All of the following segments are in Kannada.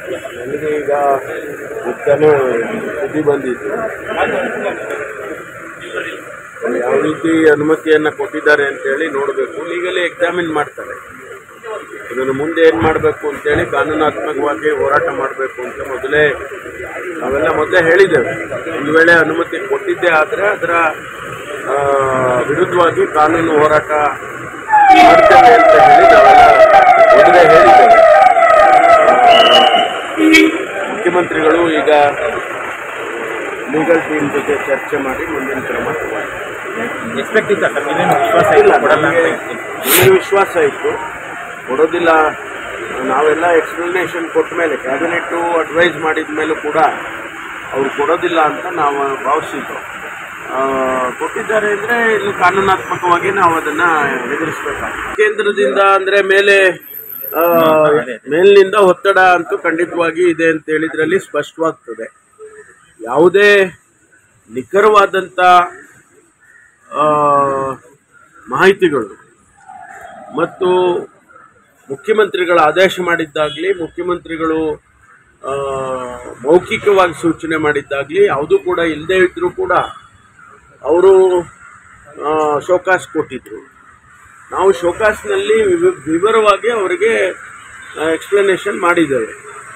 ನನಗೆ ಈಗ ಉತ್ತನೇ ಸುದ್ದಿ ಬಂದಿತ್ತು. ಯಾವ ರೀತಿ ಅನುಮತಿಯನ್ನು ಕೊಟ್ಟಿದ್ದಾರೆ ಅಂತೇಳಿ ನೋಡಬೇಕು. ಲೀಗಲಿ ಎಕ್ಸಾಮಿನ್ ಮಾಡ್ತಾರೆ. ಇದನ್ನು ಮುಂದೆ ಏನು ಮಾಡಬೇಕು ಅಂತೇಳಿ ಕಾನೂನಾತ್ಮಕವಾಗಿ ಹೋರಾಟ ಮಾಡಬೇಕು ಅಂತ ನಾವೆಲ್ಲ ಮೊದಲೇ ಹೇಳಿದ್ದೇವೆ. ಒಂದು ವೇಳೆ ಅನುಮತಿ ಕೊಟ್ಟಿದ್ದೇ ಆದರೆ ಅದರ ವಿರುದ್ಧವಾಗಿ ಕಾನೂನು ಹೋರಾಟ ಮಾಡ್ತೇವೆ ಅಂತ ಹೇಳಿ ನಾವೆಲ್ಲ ಮೊದಲೇ ಹೇಳಿದ್ದೇವೆ. ಮುಖ್ಯಮಂತ್ರಿಗಳು ಈಗ ಲೀಗಲ್ ಟೀಮ್ ಜೊತೆ ಚರ್ಚೆ ಮಾಡಿ ಮುಂದಿನ ಕ್ರಮ ಎಕ್ಸ್ಪೆಕ್ಟ್ ಇತ್ತ ಸರ್? ವಿಶ್ವಾಸ ಇಲ್ಲ, ನನಗೆ ವಿಶ್ವಾಸ ಇತ್ತು, ಕೊಡೋದಿಲ್ಲ. ನಾವೆಲ್ಲ ಎಕ್ಸ್ಪ್ಲನೇಷನ್ ಕೊಟ್ಟ ಮೇಲೆ, ಕ್ಯಾಬಿನೆಟ್ಟು ಅಡ್ವೈಸ್ ಮಾಡಿದ ಮೇಲೂ ಕೂಡ ಅವ್ರು ಕೊಡೋದಿಲ್ಲ ಅಂತ ನಾವು ಭಾವಿಸಿದ್ದು. ಕೊಟ್ಟಿದ್ದಾರೆ ಅಂದರೆ ಇಲ್ಲಿ ಕಾನೂನಾತ್ಮಕವಾಗಿ ನಾವು ಅದನ್ನು ಎದುರಿಸಬೇಕಾಗ್ತದೆ. ಕೇಂದ್ರದಿಂದ ಅಂದರೆ ಮೇಲಿನಿಂದ ಒತ್ತಡ ಅಂತೂ ಖಂಡಿತವಾಗಿ ಇದೆ ಅಂತ ಹೇಳಿದ್ರಲ್ಲಿ ಸ್ಪಷ್ಟವಾಗ್ತದೆ. ಯಾವುದೇ ನಿಖರವಾದಂಥ ಮಾಹಿತಿಗಳು ಮತ್ತು ಮುಖ್ಯಮಂತ್ರಿಗಳು ಆದೇಶ ಮಾಡಿದ್ದಾಗಲಿ, ಮುಖ್ಯಮಂತ್ರಿಗಳು ಮೌಖಿಕವಾಗಿ ಸೂಚನೆ ಮಾಡಿದ್ದಾಗಲಿ ಯಾವುದೂ ಕೂಡ ಇಲ್ಲದೇ ಇದ್ದರೂ ಕೂಡ ಅವರು ಶೋಕಾಸ್ ಕೊಟ್ಟಿದ್ರು. ನಾವು ಶೋಕಾಸ್ನಲ್ಲಿ ವಿವರವಾಗಿ ಅವರಿಗೆ ಎಕ್ಸ್ಪ್ಲನೇಷನ್ ಮಾಡಿದ್ದೇವೆ.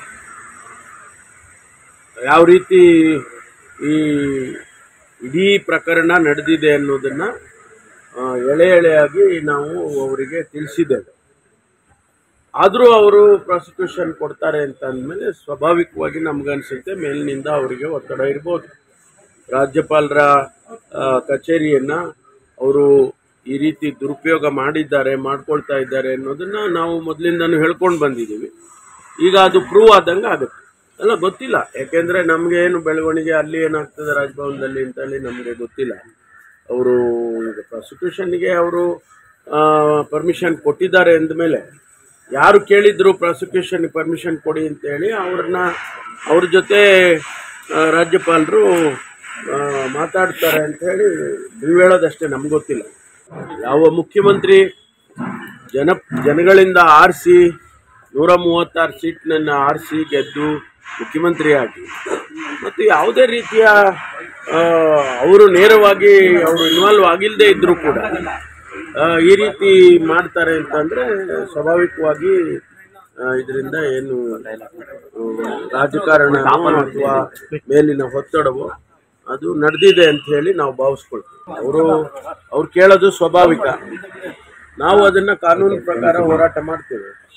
ಯಾವ ರೀತಿ ಈ ಇಡೀ ಪ್ರಕರಣ ನಡೆದಿದೆ ಅನ್ನೋದನ್ನು ಎಳೆಯಾಗಿ ನಾವು ಅವರಿಗೆ ತಿಳಿಸಿದ್ದೇವೆ. ಆದರೂ ಅವರು ಪ್ರಾಸಿಕ್ಯೂಷನ್ ಕೊಡ್ತಾರೆ ಅಂತ ಅಂದಮೇಲೆ ಸ್ವಾಭಾವಿಕವಾಗಿ ನಮಗನ್ಸುತ್ತೆ ಮೇಲಿನಿಂದ ಅವರಿಗೆ ಒತ್ತಡ ಇರ್ಬೋದು. ರಾಜ್ಯಪಾಲರ ಕಚೇರಿಯನ್ನು ಅವರು ಈ ರೀತಿ ದುರುಪಯೋಗ ಮಾಡ್ಕೊಳ್ತಾ ಇದ್ದಾರೆ ಅನ್ನೋದನ್ನು ನಾವು ಮೊದಲಿಂದನೂ ಹೇಳ್ಕೊಂಡು ಬಂದಿದ್ದೀವಿ. ಈಗ ಅದು ಪ್ರೂವ್ ಆದಂಗೆ ಆಗುತ್ತೆ. ಅಲ್ಲ, ಗೊತ್ತಿಲ್ಲ, ಯಾಕೆಂದರೆ ನಮಗೆ ಏನು ಬೆಳವಣಿಗೆ ಅಲ್ಲಿ ಏನಾಗ್ತದೆ ರಾಜಭವನದಲ್ಲಿ ಅಂತೇಳಿ ನಮಗೆ ಗೊತ್ತಿಲ್ಲ. ಅವರು ಈಗ ಪ್ರಾಸಿಕ್ಯೂಷನ್ಗೆ ಅವರು ಪರ್ಮಿಷನ್ ಕೊಟ್ಟಿದ್ದಾರೆ ಅಂದಮೇಲೆ ಯಾರು ಕೇಳಿದ್ರು ಪ್ರಾಸಿಕ್ಯೂಷನ್ ಪರ್ಮಿಷನ್ ಕೊಡಿ ಅಂತೇಳಿ ಅವ್ರ ಜೊತೆ ರಾಜ್ಯಪಾಲರು ಮಾತಾಡ್ತಾರೆ ಅಂಥೇಳಿ ನೀವು ಹೇಳೋದಷ್ಟೇ, ನಮ್ಗೆ ಗೊತ್ತಿಲ್ಲ. ಯಾವ ಮುಖ್ಯಮಂತ್ರಿ ಜನಗಳಿಂದ ಆರಿಸಿ 136 ಸೀಟ್ನನ್ನು ಆರಿಸಿ ಗೆದ್ದು ಮುಖ್ಯಮಂತ್ರಿಯಾಗಿ ಮತ್ತು ಯಾವುದೇ ರೀತಿಯ ಅವರು ನೇರವಾಗಿ ಅವರು ಇನ್ವಾಲ್ವ್ ಆಗಿಲ್ಲದೆ ಇದ್ದರೂ ಕೂಡ ಈ ರೀತಿ ಮಾಡ್ತಾರೆ ಅಂತಂದರೆ ಸ್ವಾಭಾವಿಕವಾಗಿ ಇದರಿಂದ ಏನು ರಾಜಕಾರಣ ಅಥವಾ ಮೇಲಿನ ಒತ್ತಡವೋ ಅದು ನಡೆದಿದೆ ಅಂತ ಹೇಳಿ ನಾವು ಭಾವಿಸ್ಕೊಳ್ತೀವಿ. ಅವ್ರು ಕೇಳೋದು ಸ್ವಾಭಾವಿಕ. ನಾವು ಅದನ್ನು ಕಾನೂನು ಪ್ರಕಾರ ಹೋರಾಟ ಮಾಡ್ತೇವೆ.